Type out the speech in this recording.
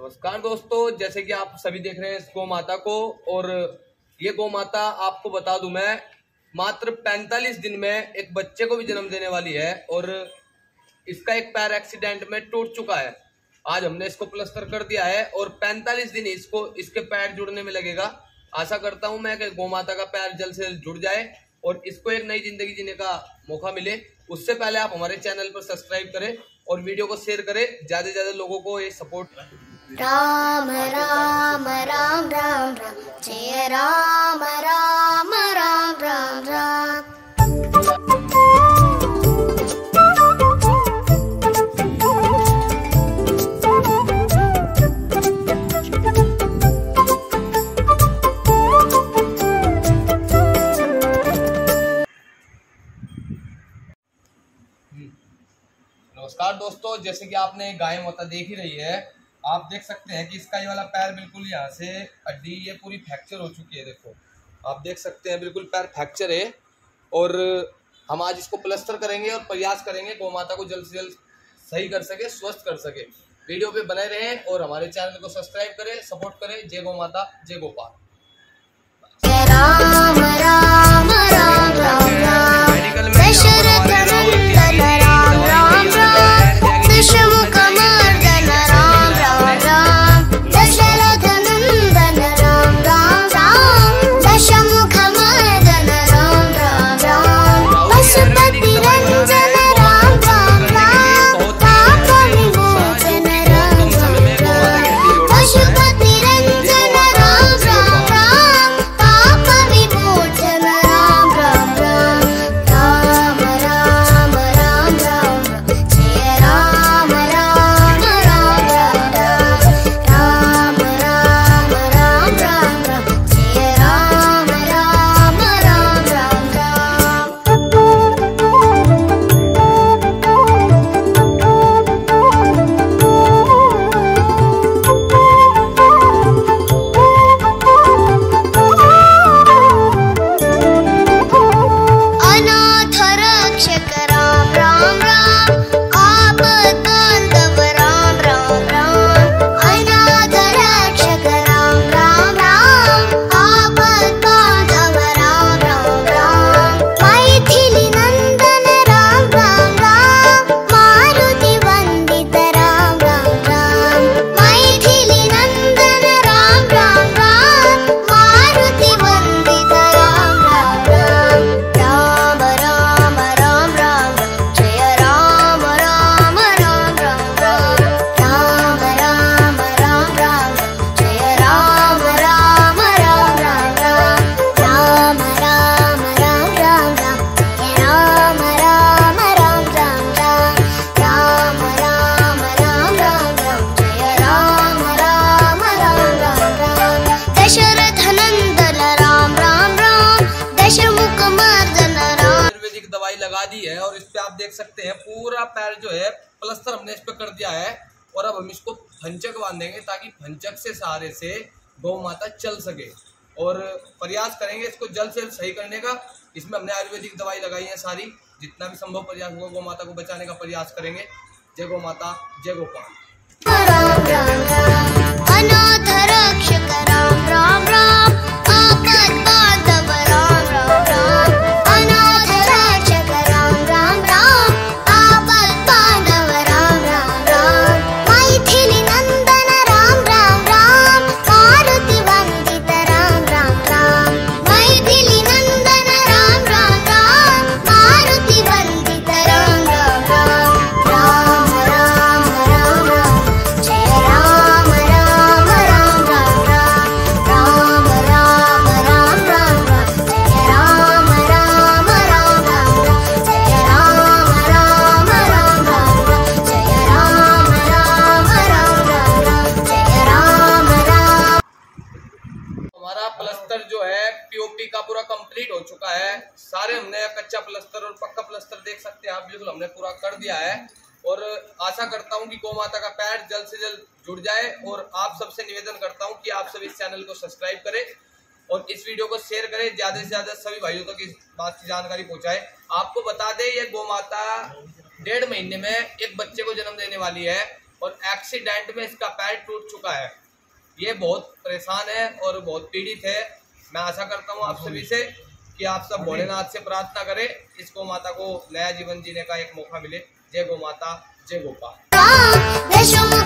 नमस्कार दोस्तों, जैसे कि आप सभी देख रहे हैं इस गौ माता को। और ये गौ माता आपको बता दूं मैं मात्र 45 दिन में एक बच्चे को भी जन्म देने वाली है। और इसका एक पैर एक्सीडेंट में टूट चुका है। आज हमने इसको प्लास्टर कर दिया है और 45 दिन इसको इसके पैर जुड़ने में लगेगा। आशा करता हूं मैं कि गौ माता का पैर जल्द से जल्द जुड़ जाए और इसको एक नई जिंदगी जीने का मौका मिले। उससे पहले आप हमारे चैनल पर सब्सक्राइब करें और वीडियो को शेयर करें, ज्यादा से ज्यादा लोगों को ये सपोर्ट। राम राम राम राम राम जय राम राम राम राम राम। नमस्कार दोस्तों, जैसे कि आपने गाय माता देख ही रही है, आप देख सकते हैं कि इसका ये वाला पैर बिल्कुल यहाँ से हड्डी ये पूरी फ्रैक्चर हो चुकी है। देखो आप देख सकते हैं बिल्कुल पैर फ्रैक्चर है। और हम आज इसको प्लास्टर करेंगे और प्रयास करेंगे गौ माता को जल्द से जल्द सही कर सके, स्वस्थ कर सके। वीडियो पे बने रहें और हमारे चैनल को सब्सक्राइब करें, सपोर्ट करें। जय गौ माता, जय गोपाल। राम राम राम राम राम दशरथ नंदन राम राम राम दशमुख मर्दन राम राम राम दशरथ नंदन राम राम राम दशमुख मर्दन राम राम राम पशुपति रंजन राम राम राम पाप विमोचन राम राम राम पशुपति रंजन राम राम राम पाप विमोचन राम राम राम राम राम राम राम जय राम राम राम राम राम राम राम राम राम जय राम राम राम राम अनाथ रक्षक राम राम राम आपद बांधव राम राम राम अनाथ रक्षक राम राम राम आपद बांधव राम राम राम मैथिली नंदन राम राम राम मारुति वंदित राम राम राम मैथिली नंदन राम राम राम मारुति वंदित राम राम राम राम राम राम राम जय राम राम राम राम राम राम राम राम जय राम राम राम राम राम राम राम राम जय राम राम राम राम राम राम जय राम राम राम राम दशरथ नंदन राम राम राम दशमुख मर्दन राम। आयुर्वेदिक दवाई लगा दी है और इस पे आप देख सकते हैं पूरा पैर जो है प्लास्टर हमने इस पे कर दिया है। और अब हम इसको फंचक बांधेंगे ताकि फंचक से सहारे से गौ माता चल सके। और प्रयास करेंगे इसको जल्द से जल्द सही करने का। इसमें हमने आयुर्वेदिक दवाई लगाई है सारी, जितना भी संभव प्रयास होगा गौ माता को बचाने का प्रयास करेंगे। जय गौ माता, जय गोपाल। राम राम राम अनाथ रक्षक राम राम राम आपद बांधव राम राम राम अनाथ रक्षक राम राम राम आपद बांधव राम राम राम मैथिली नंदन राम राम राम मारुति वंदित राम राम राम मैथिली नंदन राम राम राम मारुति वंदित राम राम राम राम राम राम जय राम राम राम राम राम राम राम राम राम जय राम राम राम राम जय राम राम राम राम जय राम राम राम राम जय राम राम। हमारा प्लास्टर जो है पीओपी का पूरा कंप्लीट हो चुका है। सारे हमने कच्चा प्लास्टर और पक्का प्लास्टर देख सकते हैं आप, बिल्कुल हमने पूरा कर दिया है। और आशा करता हूं कि गौ माता का पैर जल्द से जल्द जुड़ जाए। और आप सबसे निवेदन करता हूं कि आप सभी इस चैनल को सब्सक्राइब करें और इस वीडियो को शेयर करें, ज्यादा से ज्यादा सभी भाइयों तक इस बात की जानकारी पहुंचाए। आपको बता दें ये गौ माता 1.5 महीने में एक बच्चे को जन्म देने वाली है। और एक्सीडेंट में इसका पैर टूट चुका है। ये बहुत परेशान है और बहुत पीड़ित है। मैं आशा करता हूँ आप सभी से कि आप सब भोलेनाथ से प्रार्थना करें, इस गौ माता को नया जीवन जीने का एक मौका मिले। जय गौ माता, जय गोपाल।